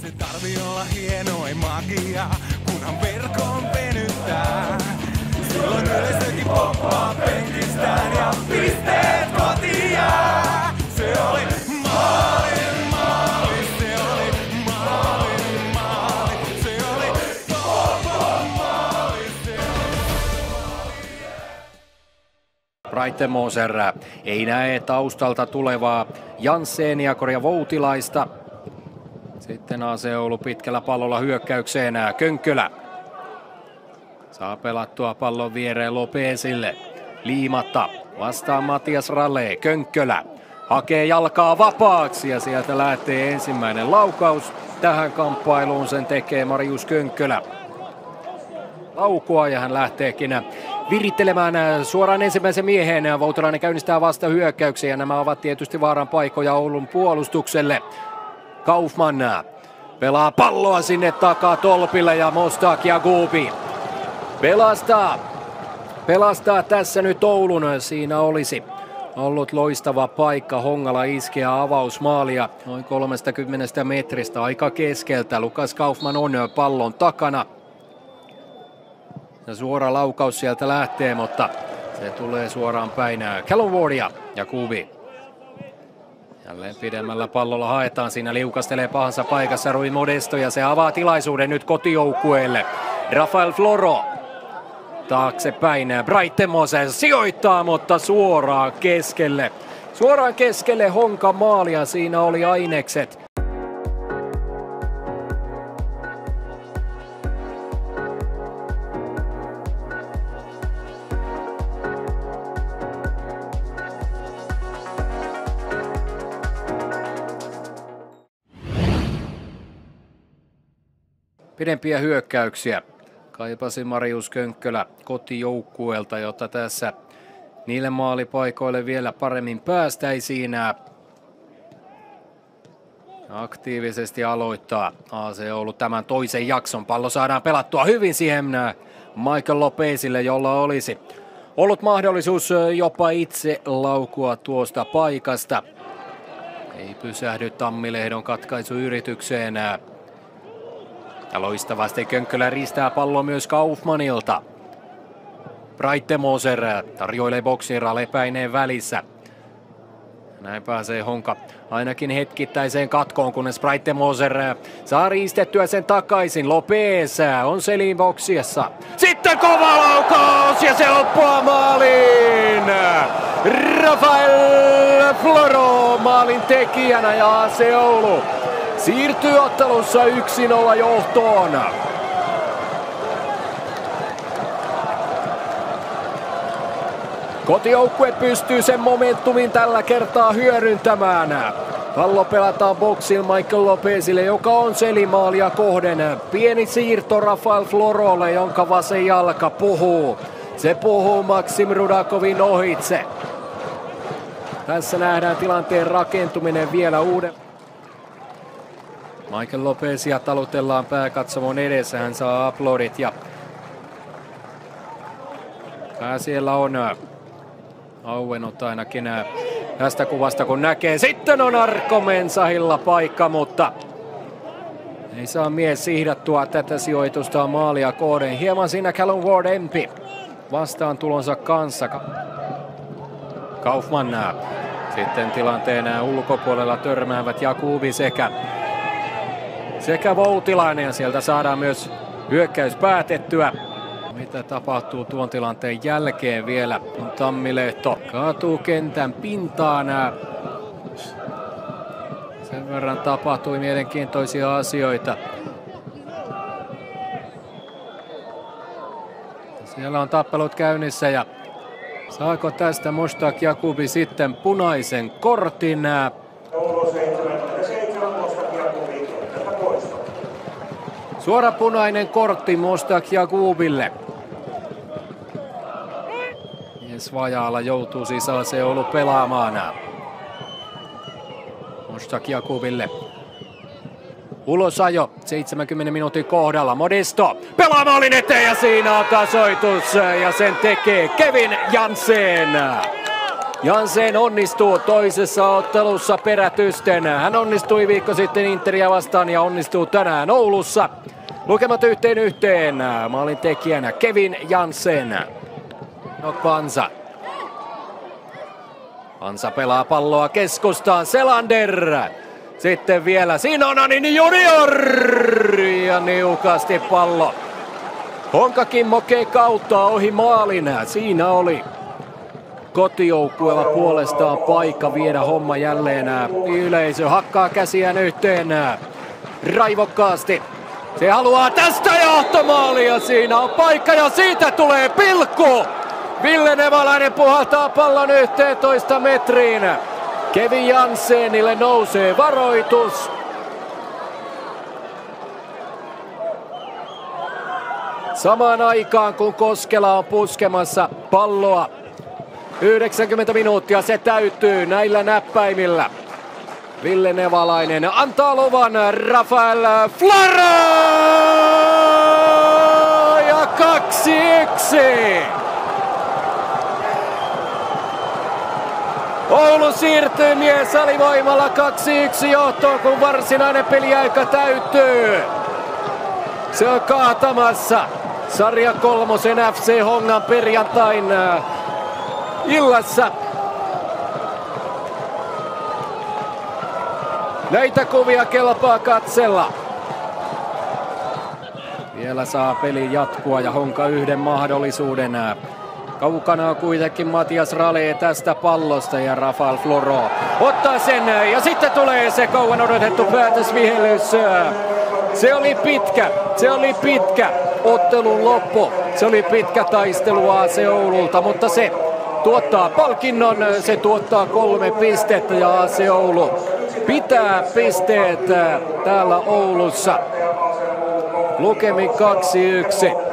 se tarvii olla hienoin magia, kunhan verkon venyttää. Silloin yleisökin poppaa penkistään ja pisteet kotia. Se oli maalin maali, se oli maalin maali, se oli poppon maali, se oli. Breitemoser ei näe taustalta tulevaa Janssenia Korja Voutilaista. Sitten AC Oulu pitkällä pallolla hyökkäykseen. Könkkölä saa pelattua pallon viereen Lopezille. Liimatta vastaan Matias Ralle. Könkkölä hakee jalkaa vapaaksi ja sieltä lähtee ensimmäinen laukaus. Tähän kamppailuun sen tekee Marius Könkkölä. Laukua ja hän lähteekin virittelemään suoraan ensimmäisen miehen. Voutilainen käynnistää vasta hyökkäyksiä ja nämä ovat tietysti vaaran paikkoja Oulun puolustukselle. Kaufman pelaa palloa sinne takaa tolpille ja Mostak Yagubi pelastaa tässä nyt Oulun. Siinä olisi ollut loistava paikka Hongala iskeä avausmaalia noin 30 metristä aika keskeltä. Lukas Kaufman on pallon takana. Ja suora laukaus sieltä lähtee, mutta se tulee suoraan päin Callum Wardia ja Yagubi. Jälleen pidemmällä pallolla haetaan, siinä liukastelee pahansa paikassa Rui Modesto ja se avaa tilaisuuden nyt kotijoukkueelle. Rafael Floro taaksepäin, Breitemoser sijoittaa, mutta suoraan keskelle Honka maalia, siinä oli ainekset. Pidempiä hyökkäyksiä kaipasi Marius Könkkölä kotijoukkueelta, jotta tässä niille maalipaikoille vielä paremmin päästäisiin. Aktiivisesti aloittaa AC Oulu tämän toisen jakson. Pallo saadaan pelattua hyvin siihen Michael Lopezille, jolla olisi ollut mahdollisuus jopa itse laukua tuosta paikasta. Ei pysähdy Tammilehdon katkaisuyritykseen. Ja loistavasti Könkkölä riistää palloa myös Kaufmanilta. Breitemoser tarjoilee boksin Ralepäineen välissä. Näin pääsee Honka ainakin hetkittäiseen katkoon, kunnes Breitemoser saa riistettyä sen takaisin. Lopez on Selin boksiassa. Sitten kova laukaus ja se loppua maaliin! Rafael Floro maalin tekijänä ja AC Oulu siirtyy ottelussa 1-0 johtoon. Kotijoukkue pystyy sen momentumin tällä kertaa hyödyntämään. Pallo pelataan boksilla Michael Lopezille, joka on Selimaalia kohden. Pieni siirto Rafael Florolle, jonka vasen jalka puhuu. Se puhuu Maksim Rudakovin ohitse. Tässä nähdään tilanteen rakentuminen vielä uuden. Michael Lopezia talutellaan pääkatsomon edessä, hän saa aplodit ja siellä on auennut ainakin tästä kuvasta kun näkee. Sitten on Arko Mensahilla paikka, mutta ei saa mies siihdattua tätä sijoitusta maalia kohden. Hieman siinä Callum Ward empi vastaan tulonsa kanssa. Kaufman sitten tilanteen ulkopuolella törmäävät Yagubi sekä Voutilainen ja sieltä saadaan myös hyökkäys päätettyä. Mitä tapahtuu tuon tilanteen jälkeen vielä, kun Tammilehto kaatuu kentän pintaan. Sen verran tapahtui mielenkiintoisia asioita. Siellä on tappelut käynnissä ja saako tästä Mostak Yagubi sitten punaisen kortin? Suora punainen kortti Mostak Yagubille. Mies vajaalla joutuu siis AC Oulu pelaamaan. Mostak Yagubille. Ulosajo 70 minuutin kohdalla. Modesto pelaa maalin eteen ja siinä on tasoitus ja sen tekee Kevin Janssen. Jansen onnistuu toisessa ottelussa perätysten. Hän onnistui viikko sitten Interia vastaan ja onnistuu tänään Oulussa. Lukemat 1-1. Maalin tekijänä Kevin Jansen. Vansa. Vansa pelaa palloa keskustaan. Selander. Sitten vielä siinä on Anini Junior. Ja niukasti pallo. Honka Kimmo kautta ohi maalin. Siinä oli kotijoukkueella puolestaan paikka viedä homma jälleen. Yleisö hakkaa käsiään yhteen raivokkaasti. Se haluaa tästä johtomaali ja siinä on paikka ja siitä tulee pilkku. Ville Nevalainen puhaltaa pallon 11 metriin. Kevin Jansenille nousee varoitus. Samaan aikaan kun Koskela on puskemassa palloa. 90 minuuttia se täyttyy näillä näppäimillä. Ville Nevalainen antaa luvan Rafael Floro ja 2-1. Oulu siirtyy mies alivoimalla 2-1 johtoon, kun varsinainen peliaika täyttyy. Se on kaatamassa sarja kolmosen FC Hongan perjantain illassa. Näitä kuvia kelpaa katsella. Vielä saa peli jatkua ja Honka yhden mahdollisuuden. Kaukana on kuitenkin Matias Rale tästä pallosta ja Rafael Floro ottaa sen ja sitten tulee se kauan odotettu päätösvihellys. Se oli pitkä ottelun loppu. Se oli pitkä taistelu AC Oululta, mutta se tuottaa palkinnon. Se tuottaa 3 pistettä ja AC Oulu pitää pisteet täällä Oulussa. Lukemin 2-1.